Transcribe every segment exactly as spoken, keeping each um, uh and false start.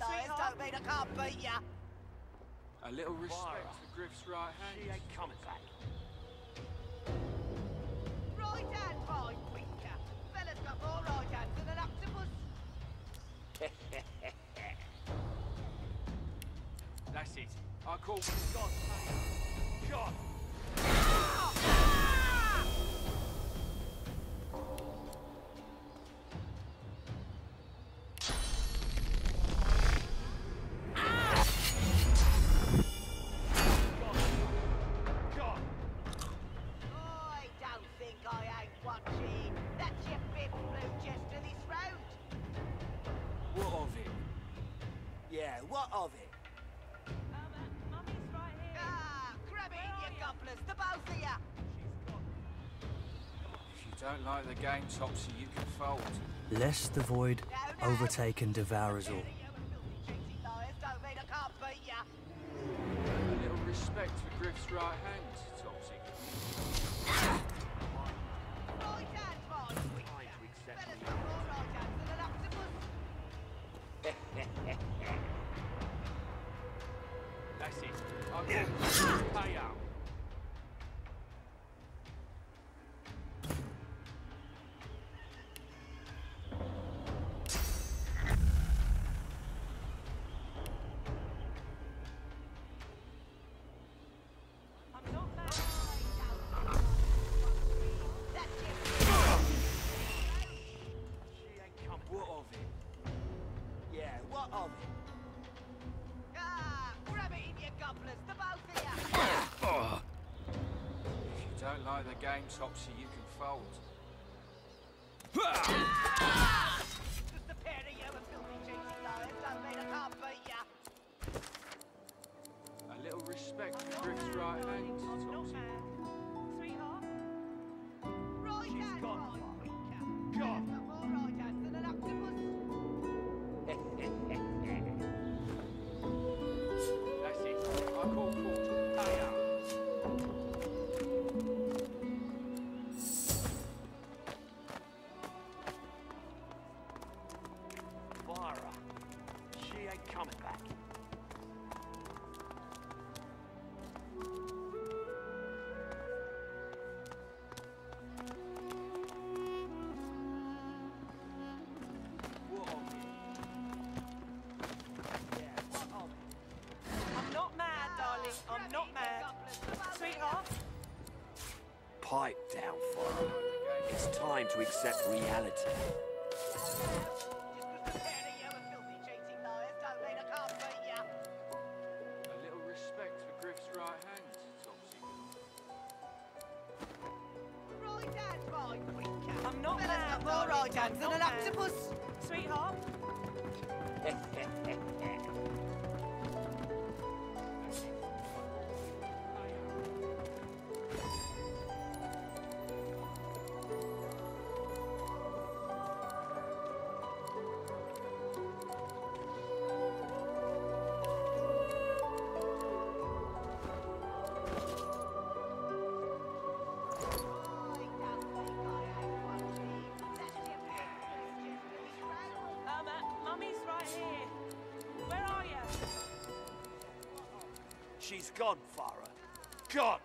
liars don't mean I can't beat ya. A little respect for Griff's right hand. She ain't coming back. Right hand, fine, winker. Fella's got more right hands than an octopus. That's it. I call God, God. Yeah, what of it? Um, Mummy's right here. Ah, grab it, you gobblers, the both of ya! If you don't like the game, Topsy, you can fold. Lest the void No, no. overtake and devour us all. You filthy, cheating liars don't mean I can't beat ya. A little respect for Griff's right hand, Topsy. Right hand, fine, winker. Fella's got more right hands than an octopus. That's it. I call pay out. I'm not mad. That's it. She ain't coming. What of it? Yeah, what of it? Ah, grab it in, you gobblers, the both of ya! If you don't like the game, Topsy, you can fold. Just a pair of you and filthy, cheating liars don't mean I can't beat ya. A little respect for Griff's right hand, I'm not Topsy. mad. Sweetheart, Right She's hand, gone. fine, winker. Gone. Fella's got more right hands than an octopus. That's it. I call court. Pay out. Vara. She ain't coming back. What of it? Yeah, what of it? I'm not mad, darling. I'm not mad. Sweetheart, Pipe down, Vara. It's time to accept reality. Just 'cause a pair of you and filthy, cheating liars don't mean I can't beat ya. A little respect for Griff's right hand, Topsy. Right hand, fine, winker. I'm not Fella's mad, got more darling. right hands than Not an mad. octopus. sweetheart. Um, uh, Mummy's right here. Where are you? She's gone, Vara. Gone!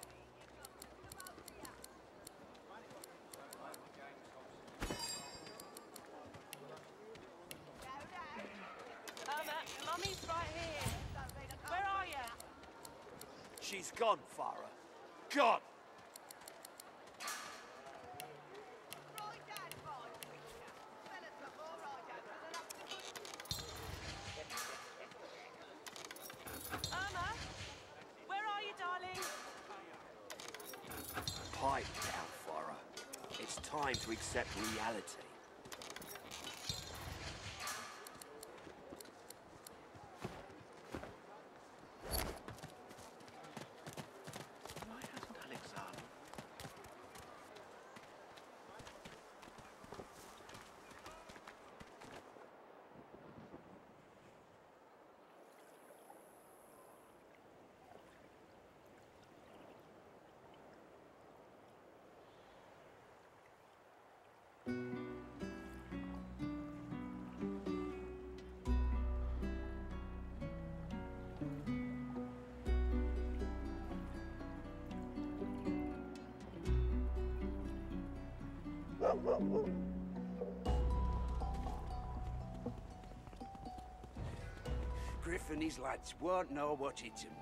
Um, uh, Mummy's right here. Where are you? She's gone, Vara. Gone! Irma, where are you, darling? Pipe down, Vara. It's time to accept reality. Why hasn't Alexander? Griff and his lads won't know what hit him.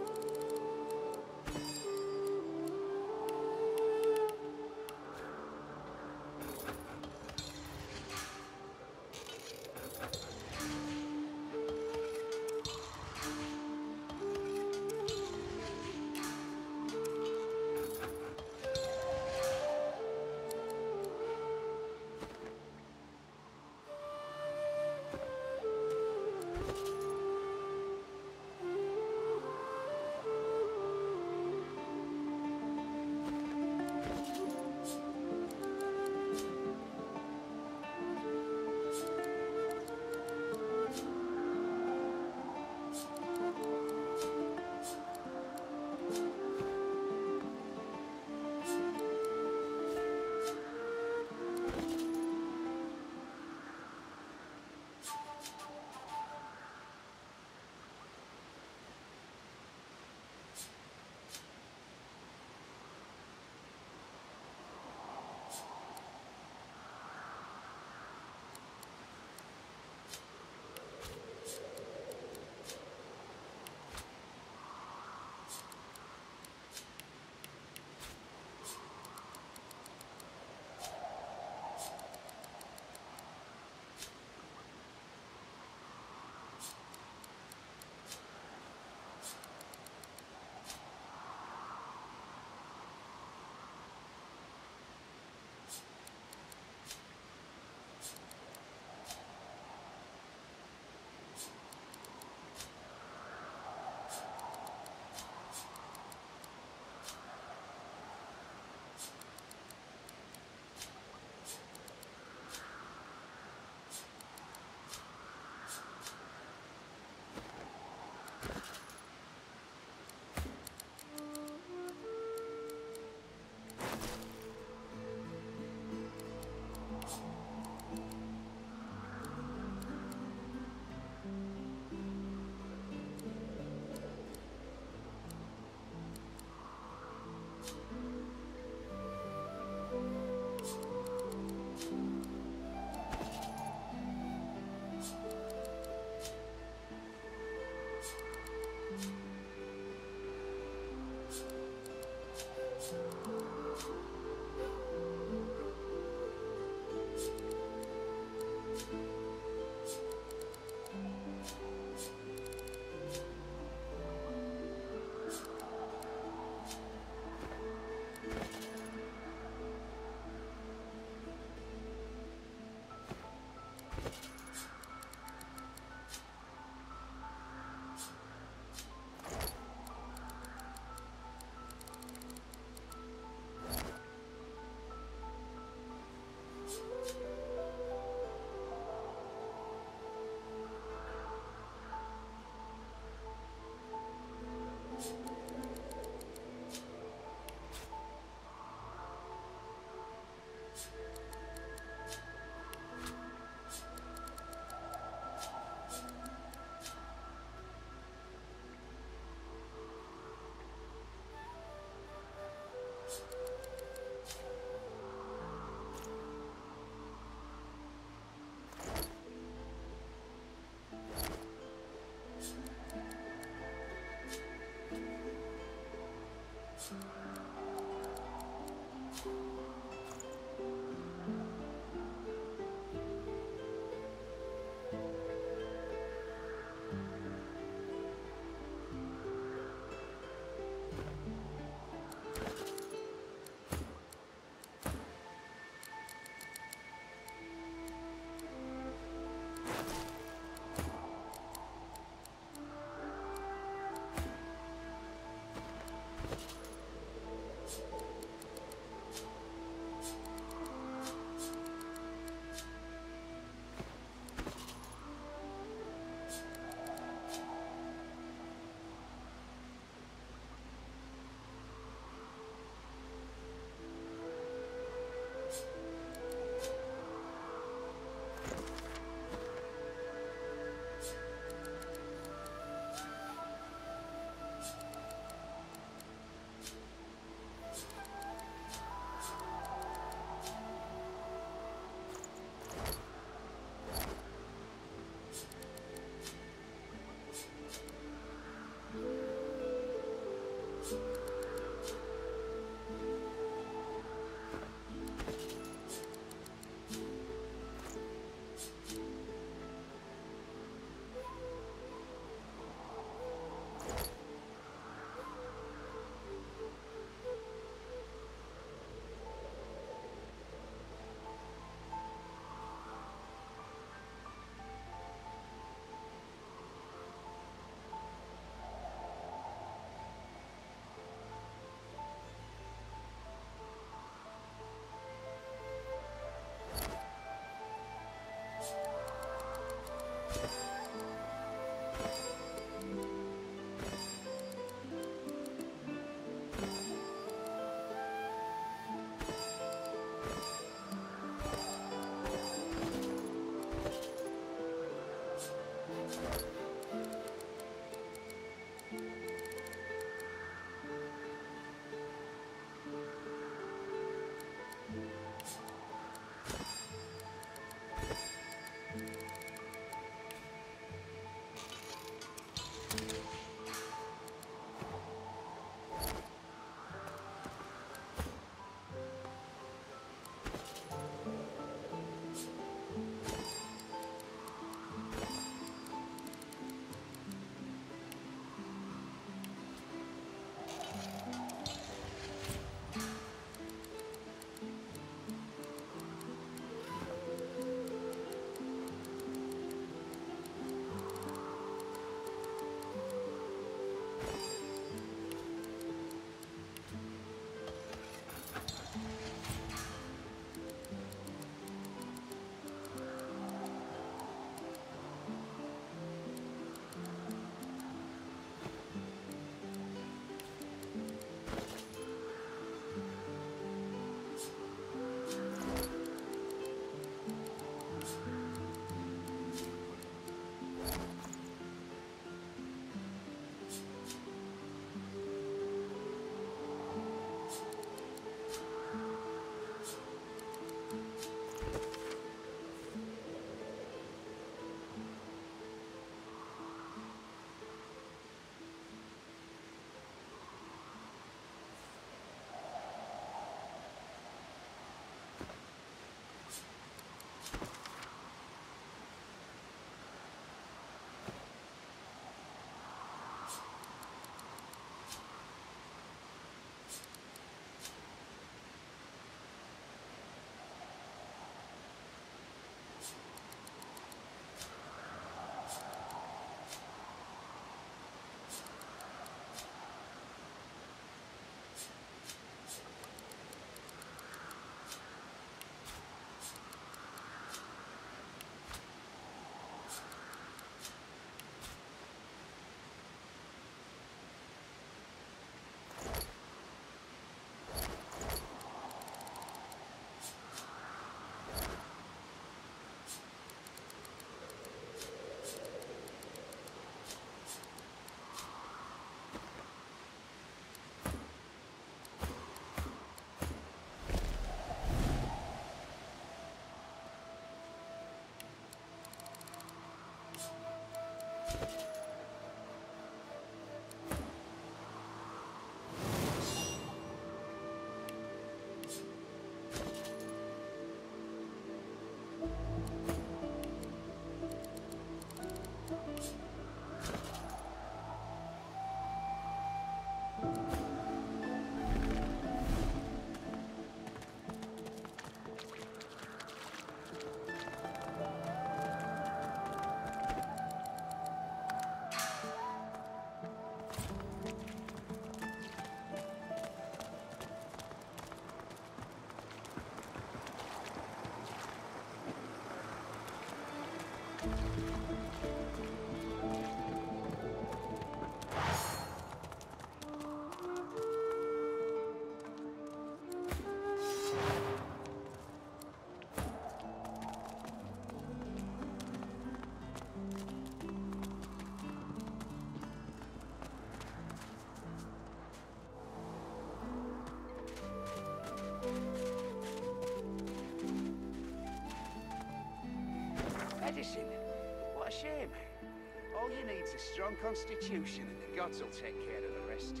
Medicine? What a shame. All you need's a strong constitution and the gods will take care of the rest.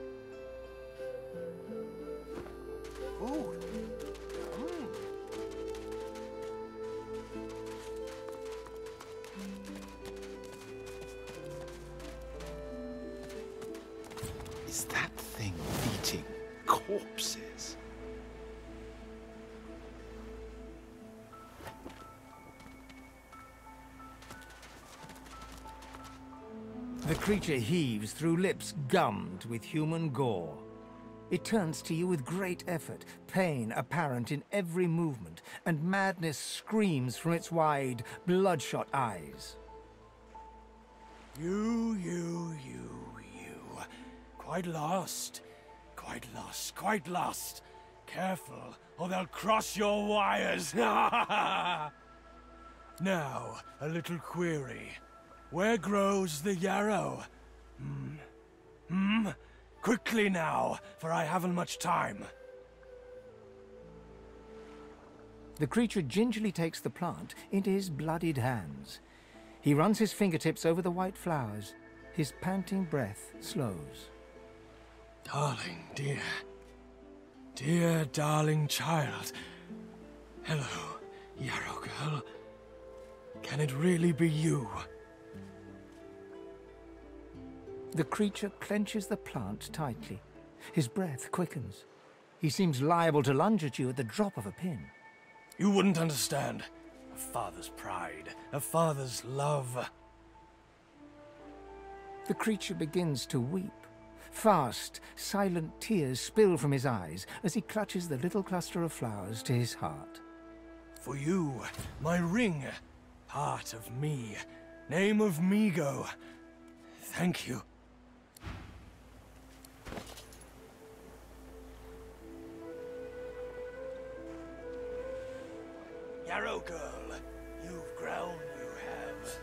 Ooh. Mm. Is that thing eating corpses? The creature heaves through lips gummed with human gore. It turns to you with great effort, pain apparent in every movement, and madness screams from its wide, bloodshot eyes. You, you, you, you. Quite lost. Quite lost. Quite lost. Careful, or they'll cross your wires. Now, a little query. Where grows the yarrow? Hmm? Hmm? Quickly now, for I haven't much time. The creature gingerly takes the plant into his bloodied hands. He runs his fingertips over the white flowers. His panting breath slows. Darling, dear. Dear, darling child. Hello, yarrow girl. Can it really be you? The creature clenches the plant tightly. His breath quickens. He seems liable to lunge at you at the drop of a pin. You wouldn't understand. A father's pride, a father's love. The creature begins to weep. Fast, silent tears spill from his eyes as he clutches the little cluster of flowers to his heart. For you, my ring, part of me, name of Migo. Thank you. Yarrow girl, you've grown, you have.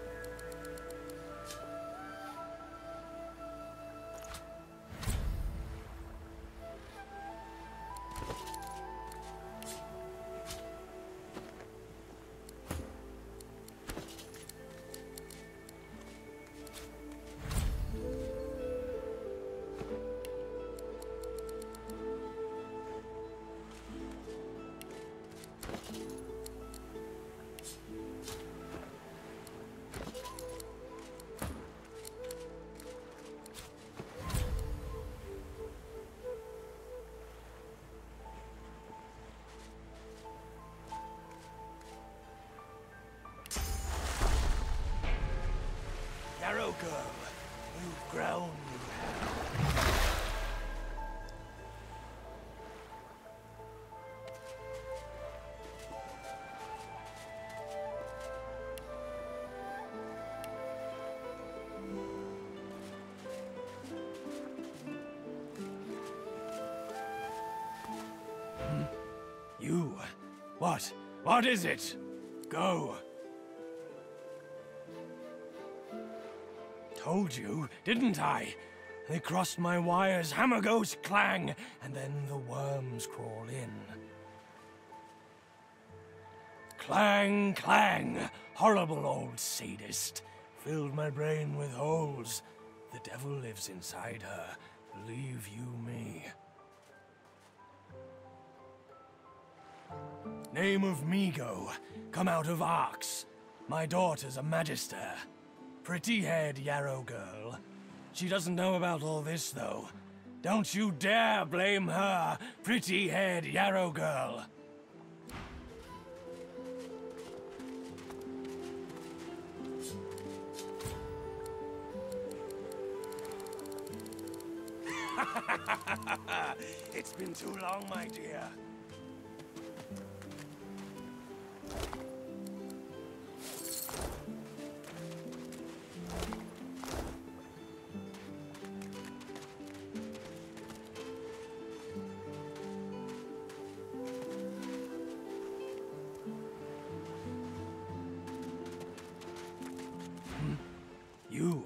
Yarrow girl, you've grown, you have. Hmm? You? What? What is it? Go. Told you, didn't I? They crossed my wires, hammer goes clang, and then the worms crawl in. Clang, clang, horrible old sadist. filled my brain with holes. The devil lives inside her. Believe you me. Name of Migo, come out of Arx. My daughter's a magister. Pretty-haired Yarrow girl. She doesn't know about all this, though. Don't you dare blame her, pretty-haired Yarrow girl. It's been too long, my dear. Hmm? You.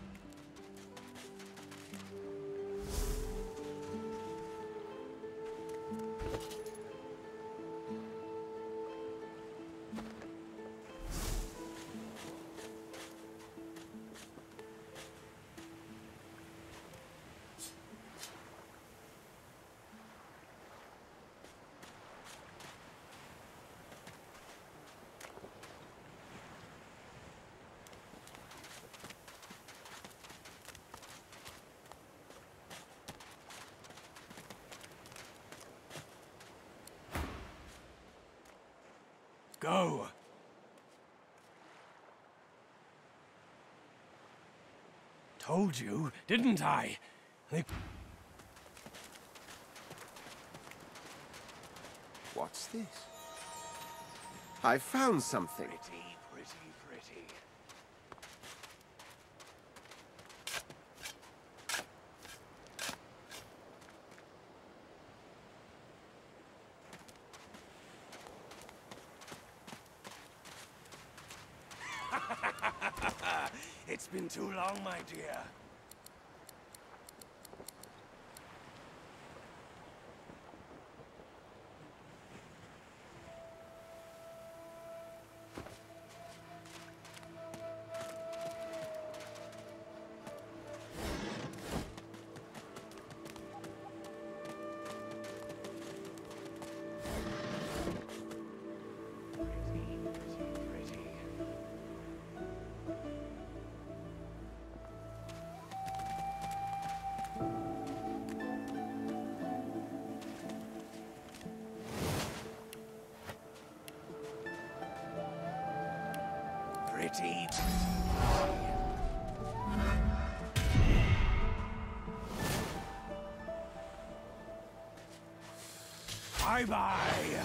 Go. Told you, didn't I? They... What's this? I found something. Pretty, pretty, pretty. It's been too long, my dear. Pretty, bye-bye.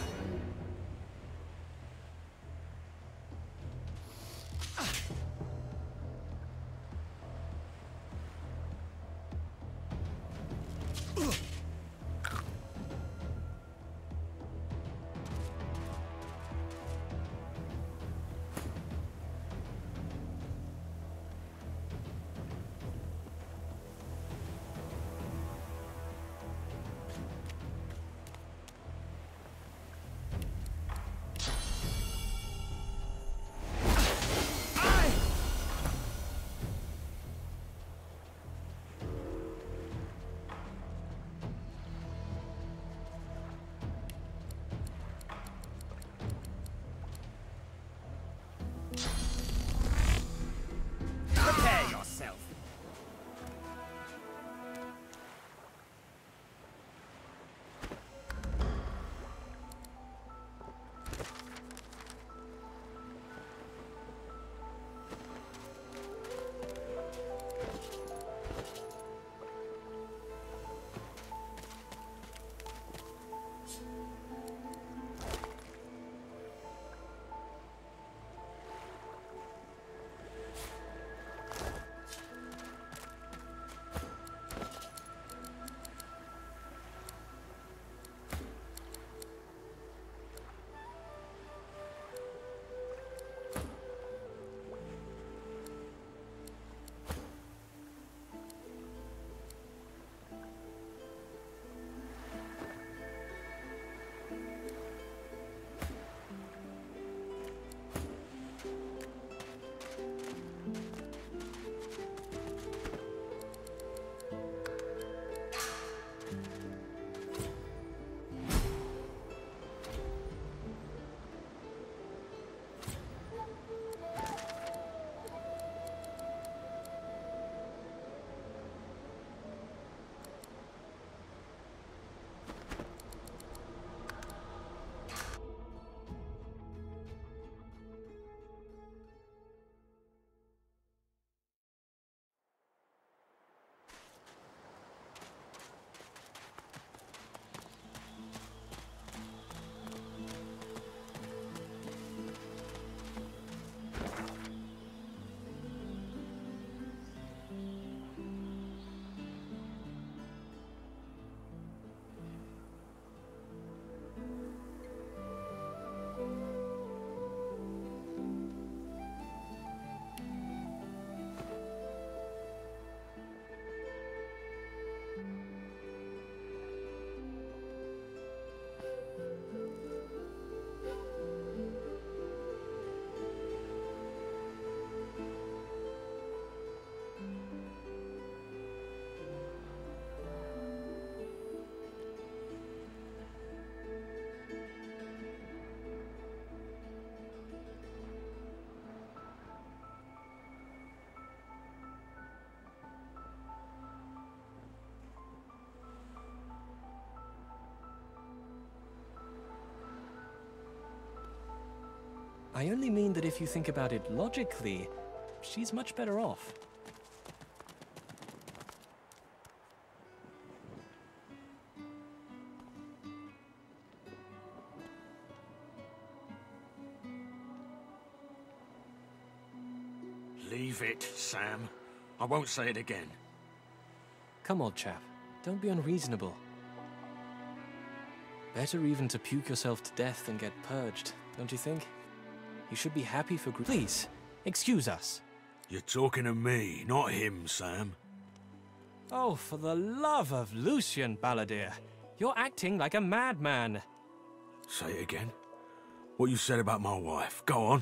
I only mean that if you think about it logically, she's much better off. Leave it, Sam. I won't say it again. Come, old chap. Don't be unreasonable. Better even to puke yourself to death than get purged, don't you think? You should be happy for gr- Please, excuse us. You're talking to me, not him, Sam. Oh, for the love of Lucian, Balladeer. You're acting like a madman. Say it again. What you said about my wife. Go on.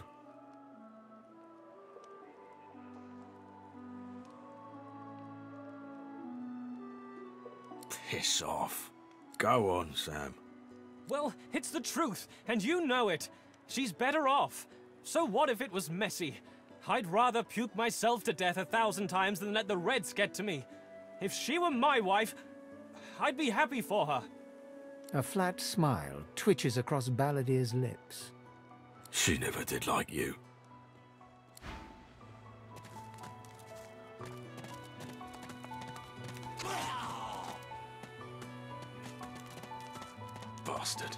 Piss off. Go on, Sam. Well, it's the truth, and you know it. She's better off. So what if it was messy? I'd rather puke myself to death a thousand times than let the Reds get to me. If she were my wife, I'd be happy for her. A flat smile twitches across Balladeer's lips. She never did like you. Bastard.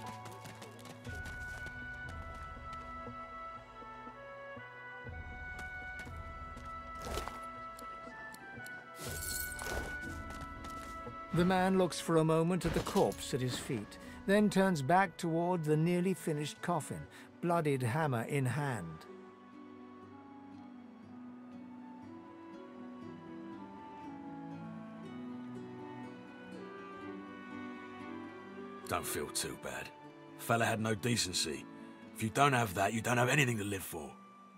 The man looks for a moment at the corpse at his feet, then turns back toward the nearly finished coffin, bloodied hammer in hand. Don't feel too bad. Fella had no decency. If you don't have that, you don't have anything to live for.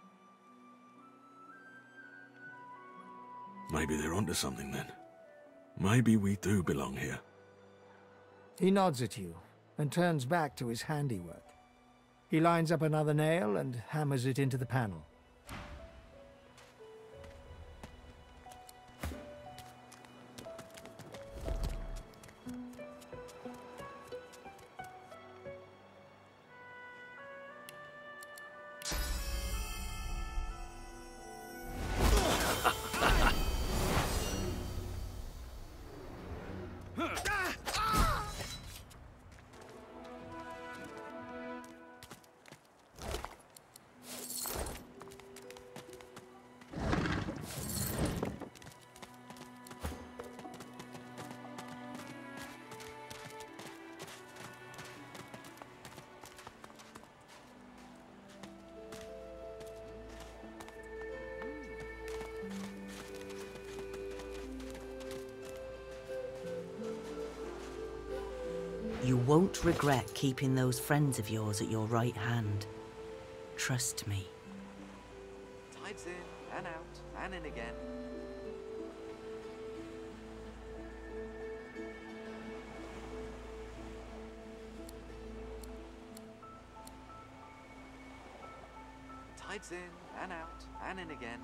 Maybe they're onto something then. Maybe we do belong here. He nods at you and turns back to his handiwork. He lines up another nail and hammers it into the panel. You won't regret keeping those friends of yours at your right hand. Trust me. Tides in and out and in again. Tides in and out and in again.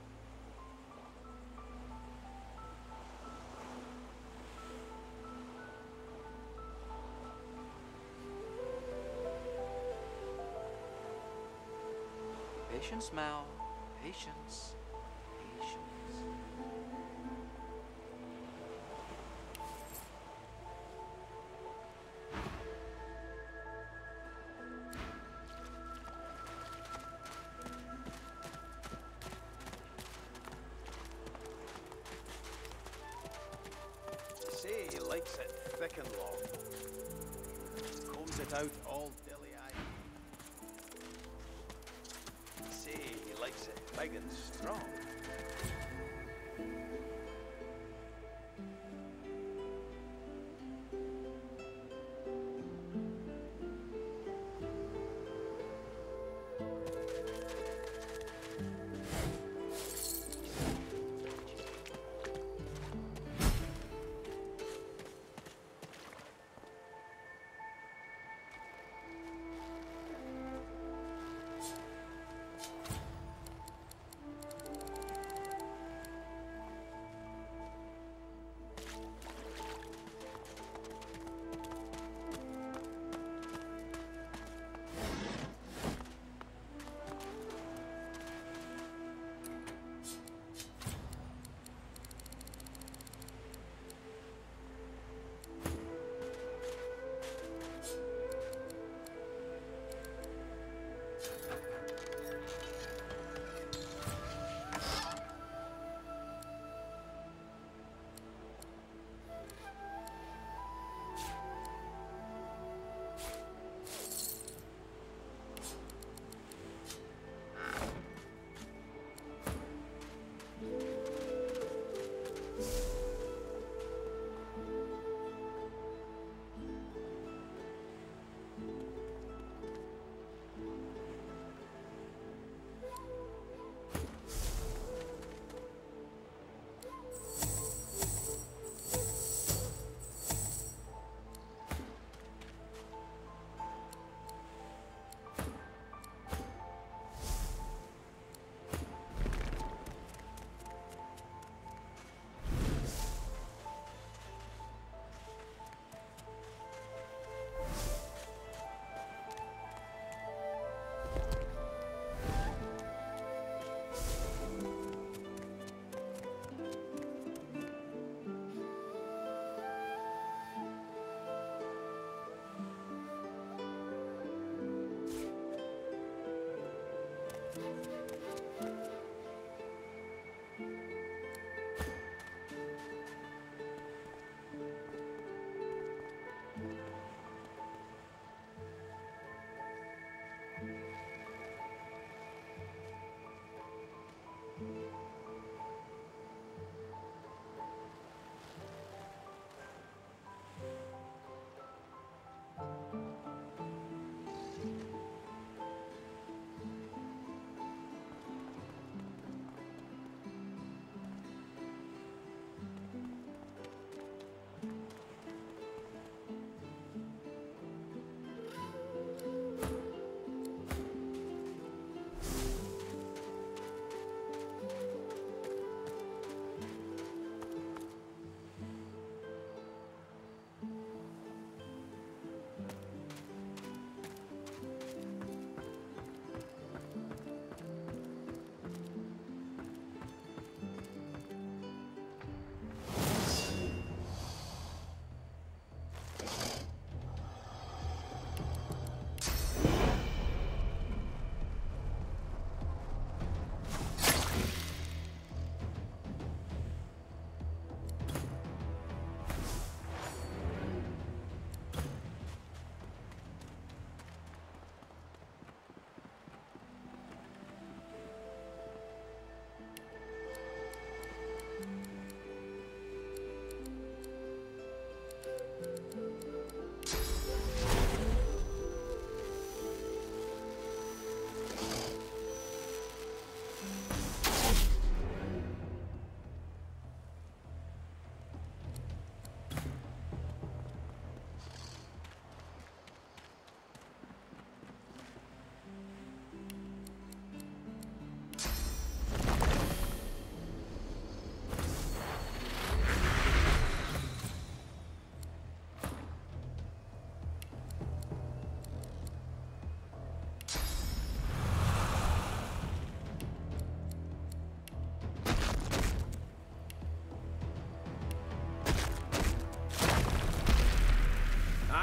Patience, Mal. Patience. Patience. See, he likes it thick and long. Combs it out all dilly-eyed. See, he likes it big and strong.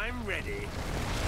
I'm ready.